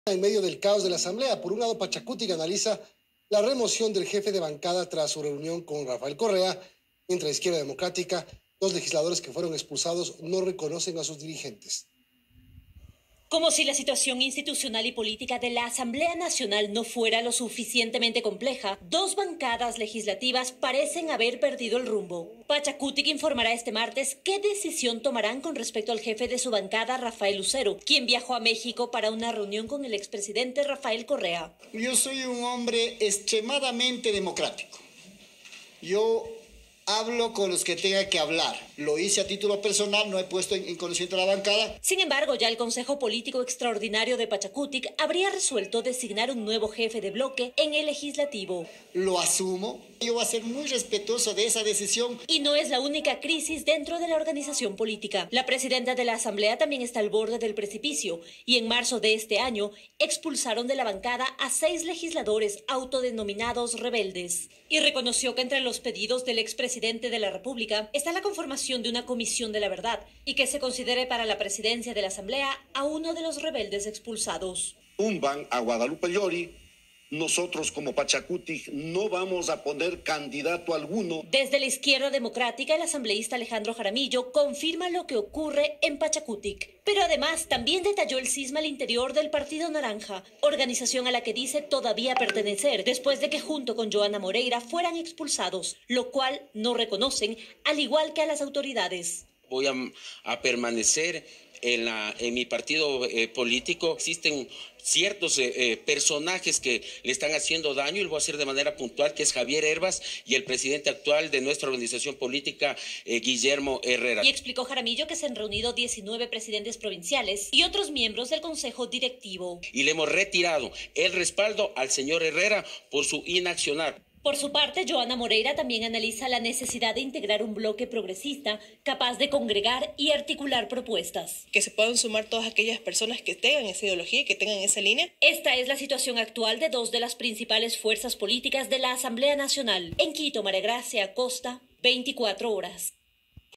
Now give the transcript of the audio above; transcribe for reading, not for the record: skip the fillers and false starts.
En medio del caos de la Asamblea, por un lado, Pachacutic analiza la remoción del jefe de bancada tras su reunión con Rafael Correa, mientras la Izquierda Democrática, dos legisladores que fueron expulsados, no reconocen a sus dirigentes. Como si la situación institucional y política de la Asamblea Nacional no fuera lo suficientemente compleja, dos bancadas legislativas parecen haber perdido el rumbo. Pachacutic informará este martes qué decisión tomarán con respecto al jefe de su bancada, Rafael Lucero, quien viajó a México para una reunión con el expresidente Rafael Correa. Yo soy un hombre extremadamente democrático. Yo hablo con los que tenga que hablar. Lo hice a título personal, no he puesto en conocimiento a la bancada. Sin embargo, ya el Consejo Político Extraordinario de Pachacutic habría resuelto designar un nuevo jefe de bloque en el legislativo. Lo asumo. Yo voy a ser muy respetuoso de esa decisión. Y no es la única crisis dentro de la organización política. La presidenta de la Asamblea también está al borde del precipicio y en marzo de este año expulsaron de la bancada a 6 legisladores autodenominados rebeldes. Y reconoció que entre los pedidos del expresidente de la República está la conformación de una comisión de la verdad y que se considere para la presidencia de la Asamblea a uno de los rebeldes expulsados. Tumban a Guadalupe Llori. Nosotros como Pachacutic no vamos a poner candidato alguno. Desde la Izquierda Democrática, el asambleísta Alejandro Jaramillo confirma lo que ocurre en Pachacutic. Pero además también detalló el cisma al interior del Partido Naranja, organización a la que dice todavía pertenecer, después de que junto con Joana Moreira fueran expulsados, lo cual no reconocen, al igual que a las autoridades. Voy a permanecer en mi partido político. Existen ciertos personajes que le están haciendo daño, y lo voy a hacer de manera puntual, que es Javier Herbas y el presidente actual de nuestra organización política, Guillermo Herrera. Y explicó Jaramillo que se han reunido 19 presidentes provinciales y otros miembros del Consejo Directivo. Y le hemos retirado el respaldo al señor Herrera por su inaccionar. Por su parte, Joana Moreira también analiza la necesidad de integrar un bloque progresista capaz de congregar y articular propuestas. Que se puedan sumar todas aquellas personas que tengan esa ideología y que tengan esa línea. Esta es la situación actual de dos de las principales fuerzas políticas de la Asamblea Nacional. En Quito, María Gracia Acosta, 24 horas.